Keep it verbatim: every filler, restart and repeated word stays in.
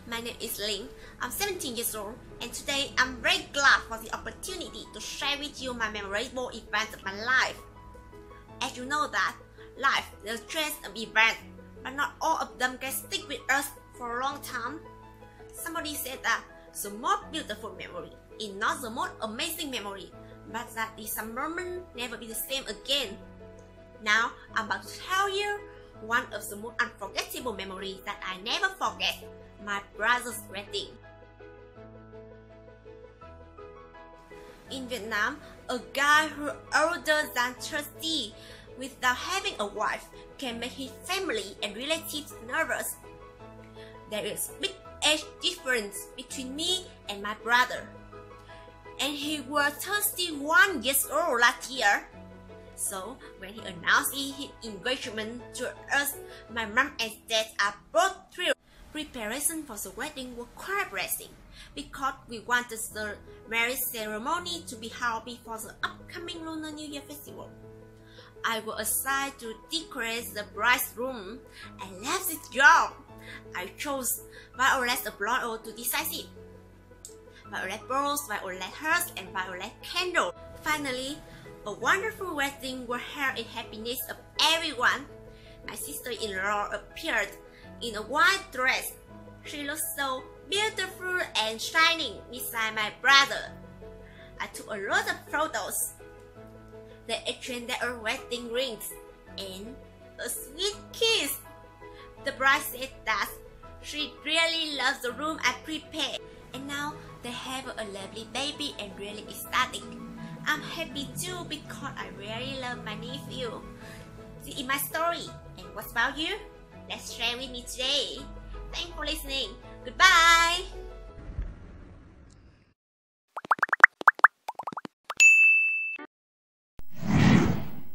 My name is Ling. I'm seventeen years old, and today I'm very glad for the opportunity to share with you my memorable events of my life. As you know that life is a trace of events, but not all of them can stick with us for a long time. Somebody said that the most beautiful memory is not the most amazing memory, but that the some moment never be the same again. Now I'm about to tell you one of the most unforgettable memories that I never forget, my brother's wedding. In Vietnam, a guy who older than thirty without having a wife can make his family and relatives nervous. There is big age difference between me and my brother, and he was thirty-one years old last year. So when he announced his engagement to us, my mom and dad are both thrilled. Preparation for the wedding was quite pressing because we wanted the marriage ceremony to be held before the upcoming Lunar New Year festival. I was assigned to decorate the bride's room and left this job. I chose violet blonde to decide it. Violet balls, violet hearts, and violet candles. Finally, a wonderful wedding was held in happiness of everyone. My sister-in-law appeared in a white dress. She looked so beautiful and shining beside my brother. I took a lot of photos. They exchanged their wedding rings and a sweet kiss. The bride said that she really loves the room I prepared, and now they have a lovely baby and really ecstatic. I'm happy too because I really love my nephew. This is my story, and what about you? Let's share with me today. Thanks for listening. Goodbye.